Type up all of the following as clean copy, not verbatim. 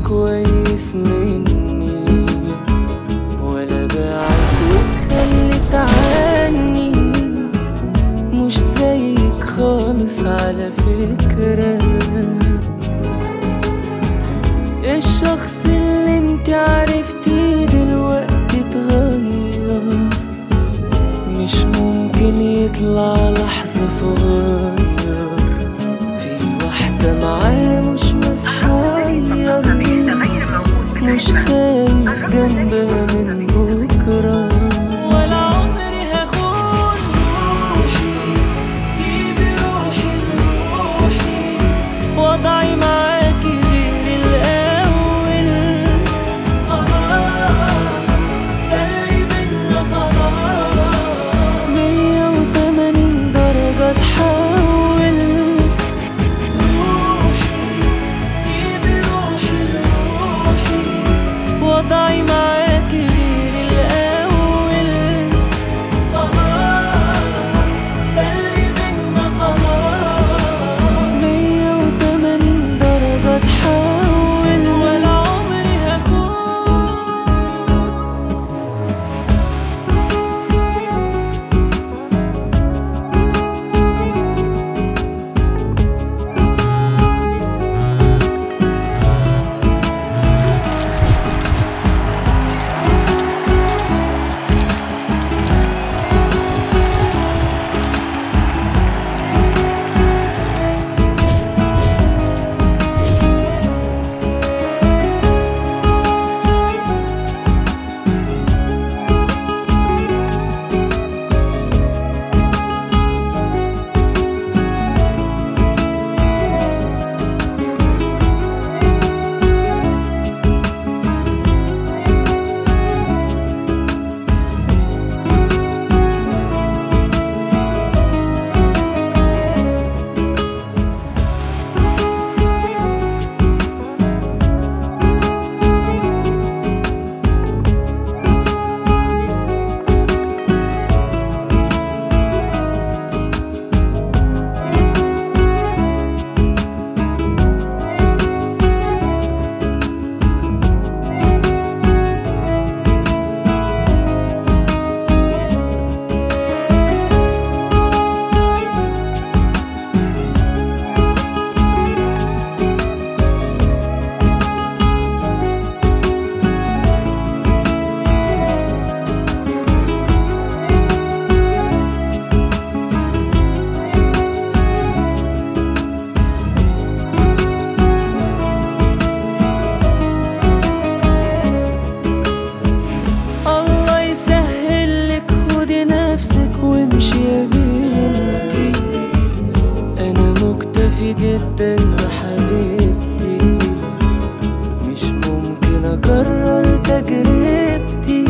كويس مني، ولا باعك وتخلت عني. مش زيك خالص على فكرة. الشخص اللي انت عرفتيه دلوقتي اتغير، مش ممكن يطلع لحظة صغير في واحدة معاه مش متحير، مش خايف جنبها من بكرة. ولا عمري هخون روحي، سيبي روحي لروحي، وضعي معاكي غير الأول. خلاص ده اللي بينا خلاص، 180 درجة تحول. روحي سيبي روحي لروحي، وضعي معاكي غير الأول. خلاص ده اللي بينا خلاص، 180 درجة تحول. ولا عمري هخون. الله يسهلك، خدي نفسك وامشي يا بنتي. أنا مكتفي جدا بحبيبتي، مش ممكن أكرر تجربتي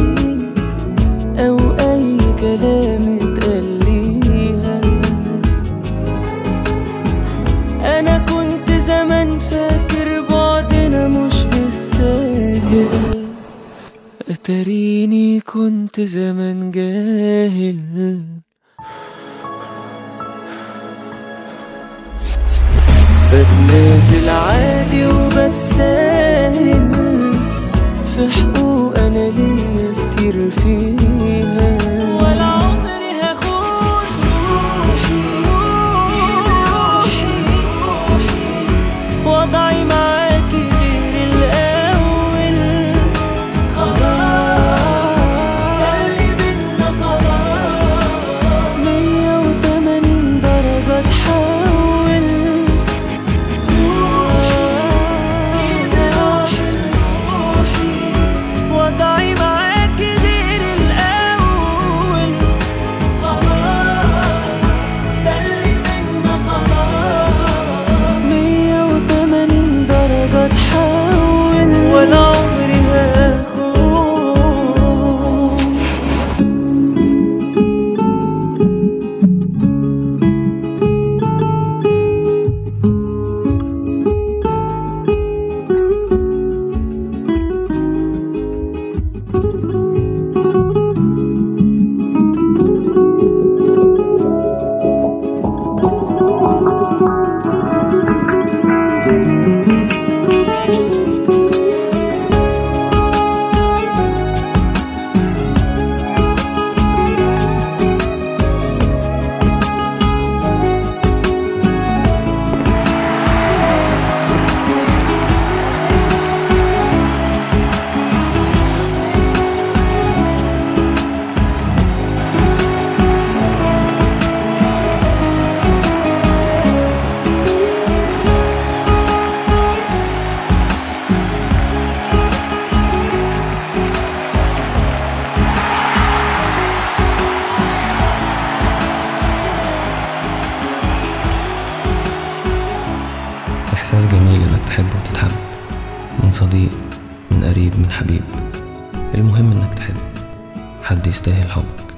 أو أي كلام اتقال ليها. أنا كنت زمان فاكر بعدنا مش بالساهل، أتريني كنت زمان جاهل. بتنازل عادي وبتساهل في حقوق أنا ليا كتير فيها. ولا عمري هخون روحي، سيبي روحي لروحي، وضعي معاكي غير الأول. خلاص ده اللي بينا خلاص، 180 درجة تحول. سيبي روحي لروحي، وضعي معاكي غير الأول. إحساس جميل إنك تحب وتتحب، من صديق، من قريب، من حبيب. المهم إنك تحب حد يستاهل حب.